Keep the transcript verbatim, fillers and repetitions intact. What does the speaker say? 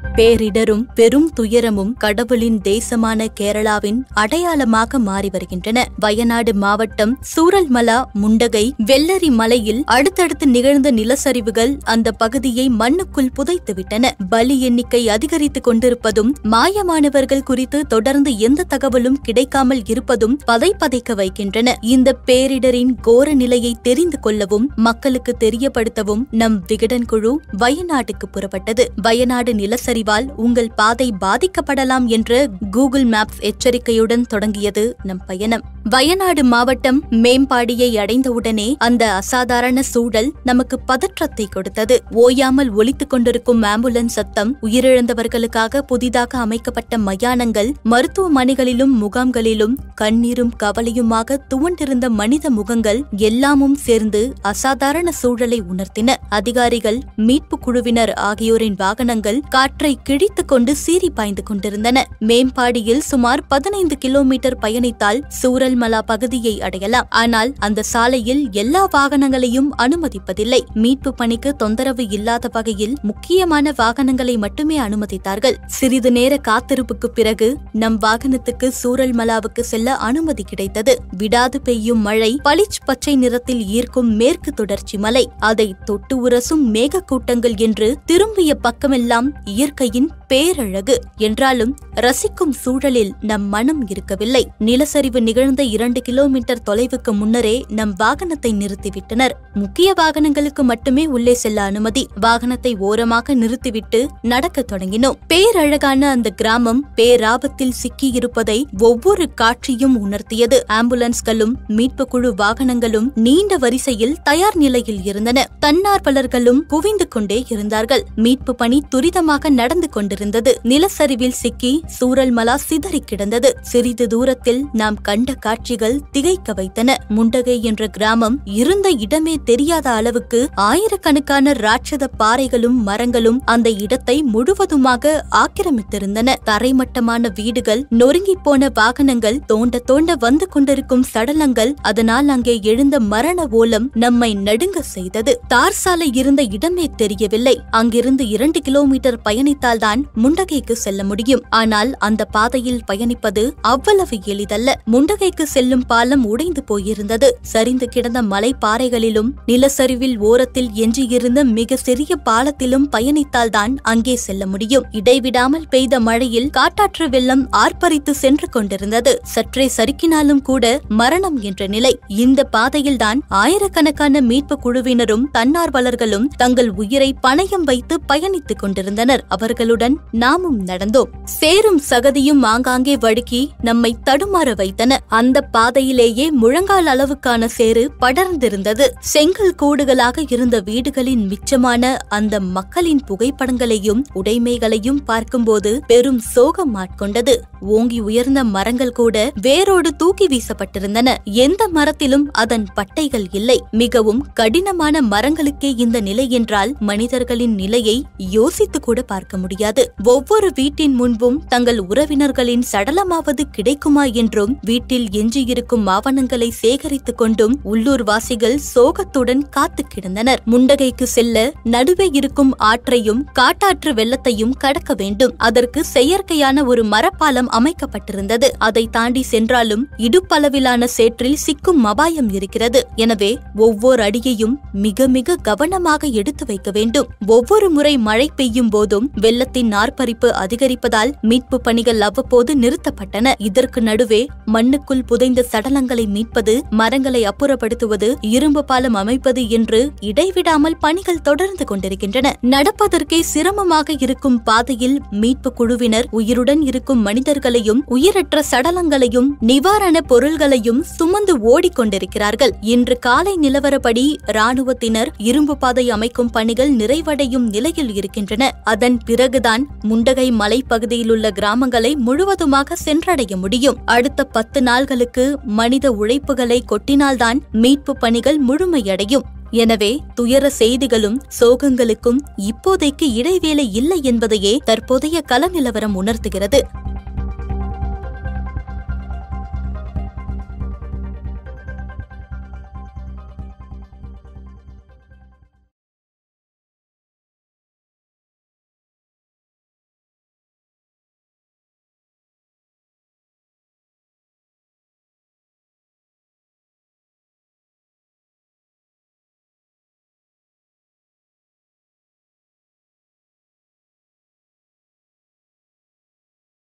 பேரிடரும் பெரும் துயரமும் கடவுளின் தேசமான கேரளாவின் அடையாளமாக மாறி வருகின்றன. வயநாடு மாவட்டம் சூரல்மலா, முண்டகை, வெள்ளரி மலையில் அடுத்தடுத்து நிகழ்ந்த நிலச்சரிவுகள் அந்த பகுதியை மண்ணுக்குள் புதைத்துவிட்டன. பலி எண்ணிக்கை அதிகரித்துக் கொண்டிருப்பதும், மாயமானவர்கள் குறித்து தொடர்ந்து எந்த தகவலும் கிடைக்காமல் இருப்பதும் பதை பதைக்க வைக்கின்றன. இந்த பேரிடரின் கோர நிலையை தெரிந்து கொள்ளவும் மக்களுக்கு தெரியப்படுத்தவும் நம் விகடன் குழு வயநாட்டுக்கு புறப்பட்டது. வயநாடு நிலச்சரிவு உங்கள் பாதை பாதிக்கப்படலாம் என்ற கூகுள் மேப்ஸ் எச்சரிக்கையுடன் தொடங்கியது நம் பயணம். வயநாடு மாவட்டம் மேம்பாடியை அடைந்தவுடனே அந்த அசாதாரண சூழல் நமக்கு பதற்றத்தை கொடுத்தது. ஓயாமல் ஒலித்துக் கொண்டிருக்கும் ஆம்புலன்ஸ் சத்தம், உயிரிழந்தவர்களுக்காக புதிதாக அமைக்கப்பட்ட மயானங்கள், மருத்துவமனைகளிலும் முகாம்களிலும் கண்ணீரும் கவலையுமாக துவண்டிருந்த மனித முகங்கள் எல்லாமும் சேர்ந்து அசாதாரண சூழலை உணர்த்தின. அதிகாரிகள், மீட்பு குழுவினர் ஆகியோரின் வாகனங்கள் காற்றை கிழித்துக் கொண்டு சீறி பாய்ந்து கொண்டிருந்தன. மேம்பாடியில் சுமார் பதினைந்து கிலோமீட்டர் பயணித்தால் சூரல்மலா பகுதியை அடையலாம். ஆனால் அந்த சாலையில் எல்லா வாகனங்களையும் அனுமதிப்பதில்லை. மீட்பு பணிக்கு தொந்தரவு இல்லாத வகையில் முக்கியமான வாகனங்களை மட்டுமே அனுமதித்தார்கள். சிறிது நேர காத்திருப்புக்கு பிறகு நம் வாகனத்துக்கு சூரல்மலாவுக்கு செல்ல அனுமதி கிடைத்தது. விடாது பெய்யும் மழை, பளிச் பச்சை நிறத்தில் ஈர்க்கும் மேற்கு தொடர்ச்சி மலை, அதை தொட்டு உரசும் மேகக்கூட்டங்கள் என்று திரும்பிய பக்கமெல்லாம் இயற்கையின் பேரழகு. என்றாலும் ரசிக்கும் சூழலில் நம் மனம் இருக்கவில்லை. நிலச்சரிவு நிகழ்ந்த இரண்டு கிலோமீட்டர் தொலைவுக்கு முன்னரே நம் வாகனத்தை நிறுத்திவிட்டனர். முக்கிய வாகனங்களுக்கு மட்டுமே உள்ளே செல்ல அனுமதி. வாகனத்தை ஓரமாக நிறுத்திவிட்டு நடக்க தொடங்கினோம். பேரழகான அந்த கிராமம் பேராபத்தில் சிக்கியிருப்பதை ஒவ்வொரு காட்சியும் உணர்த்தியது. ஆம்புலன்ஸ்களும் மீட்பு குழு வாகனங்களும் நீண்ட வரிசையில் தயார் நிலையில் இருந்தன. தன்னார்வலர்களும் குவிந்து கொண்டே இருந்தார்கள். மீட்பு பணி துரிதமாக நடந்து கொண்டிருந்தது. நிலச்சரிவில் சிக்கி சூரல்மலா சிதறி கிடந்தது. சிறிது தூரத்தில் நாம் கண்ட காட்சிகள் திகைக்க வைத்தன. முண்டகை என்ற கிராமம் இருந்த இடமே தெரியாத அளவுக்கு ஆயிரக்கணக்கான ராட்சத பாறைகளும் மரங்களும் அந்த இடத்தை முழுவதுமாக ஆக்கிரமித்திருந்தன. தரைமட்டமான வீடுகள், நொறுங்கி போன வாகனங்கள், தோண்ட தோண்ட வந்து கொண்டிருக்கும் சடலங்கள், அதனால் அங்கே எழுந்த மரண ஓலம் நம்மை நடுங்க செய்தது. தார் சாலை இருந்த இடமே தெரியவில்லை. அங்கிருந்து இரண்டு கிலோமீட்டர் பயணித்தால்தான் முண்டகைக்கு செல்ல முடியும். ஆனால் அந்த பாதையில் பயணிப்பது அவ்வளவு எளிதல்ல. முண்டகைக்கு செல்லும் பாலம் உடைந்து போயிருந்தது. சரிந்து கிடந்த மலை பாறைகளிலும் நிலச்சரிவில் ஓரத்தில் எஞ்சியிருந்த மிக சிறிய பாலத்திலும் பயணித்தால்தான் அங்கே செல்ல முடியும். இடைவிடாமல் பெய்த மழையில் காட்டாற்று வெள்ளம் ஆர்ப்பரித்து சென்று கொண்டிருந்தது. சற்றே சறுக்கினாலும் கூட மரணம் என்ற நிலை. இந்த பாதையில்தான் ஆயிரக்கணக்கான மீட்பு குழுவினரும் தன்னார்வலர்களும் தங்கள் உயிரை பணயம் வைத்து பயணித்துக் கொண்டிருந்தனர். அவர்களுடன் நாமும் நடந்தோம். சேரும் சகதியும் ஆங்காங்கே வழுக்கி நம்மை தடுமாற வைத்தன. அந்த பாதையிலேயே முழங்கால் அளவுக்கான சேறு படர்ந்திருந்தது. செங்கல் கூடுகளாக இருந்த வீடுகளின் மிச்சமான அந்த மக்களின் புகைப்படங்களையும் உடைமைகளையும் பார்க்கும்போது பெரும் சோகம் ஆட்கொண்டது. ஓங்கி உயர்ந்த மரங்கள் கூட வேரோடு தூக்கி வீசப்பட்டிருந்தன. எந்த மரத்திலும் அதன் பட்டைகள் இல்லை. மிகவும் கடினமான மரங்களுக்கே இந்த நிலை என்றால் மனிதர்களின் நிலையை யோசித்து கூட பார்க்க முடியாது. ஒவ்வொரு வீட்டின் முன்பும் தங்கள் உறவினர்களின் சடலமாவது கிடைக்குமா என்றும், வீட்டில் எஞ்சியிருக்கும் ஆவணங்களை சேகரித்துக் கொண்டும் உள்ளூர்வாசிகள் சோகத்துடன் காத்து கிடந்தனர். முண்டகைக்கு செல்ல நடுவே இருக்கும் ஆற்றையும் காட்டாற்று வெள்ளத்தையும் கடக்க வேண்டும். அதற்கு செயற்கையான ஒரு மரப்பாலம் அமைக்கப்பட்டிருந்தது. அதை தாண்டி சென்றாலும் இடுப்பளவிலான சேற்றில் சிக்கும் அபாயம் இருக்கிறது. எனவே ஒவ்வொரு அடியையும் மிக மிக கவனமாக எடுத்து வைக்க வேண்டும். ஒவ்வொரு முறை மழை பெய்யும் போதும் வெள்ளத்தின் ஆர்ப்பரிப்பு அதிகரிப்பதால் மீட்பு பணிகள் அவ்வப்போது நிறுத்தப்பட்டன. இதற்கு நடுவே மண்ணுக்குள் புதைந்த சடலங்களை மீட்பது, மரங்களை அப்புறப்படுத்துவது, இரும்பு பாலம் அமைப்பது என்று இடைவிடாமல் பணிகள் தொடர்ந்து கொண்டிருக்கின்றன. நடப்பதற்கே சிரமமாக இருக்கும் பாதையில் மீட்பு குழுவினர் உயிருடன் இருக்கும் மனிதர்களையும் உயிரற்ற சடலங்களையும் நிவாரண பொருள்களையும் சுமந்து ஓடிக்கொண்டிருக்கிறார்கள். இன்று காலை நிலவரப்படி ராணுவத்தினர் இரும்பு பாதை அமைக்கும் பணிகள் நிறைவடையும் நிலையில் இருக்கின்றன. அதன் பிறகுதான் முண்டகை மலைப்பகுதியில் உள்ள கிராமங்களை முழுவதுமாக சென்றடைய முடியும். அடுத்த பத்து நாள்களுக்கு மனித உழைப்புகளை கொட்டினால்தான் மீட்பு பணிகள் முழுமையடையும். எனவே துயர செய்திகளும் சோகங்களுக்கும் இப்போதைக்கு இடைவேளை இல்லை என்பதையே தற்போதைய கள நிலவரம் உணர்த்துகிறது.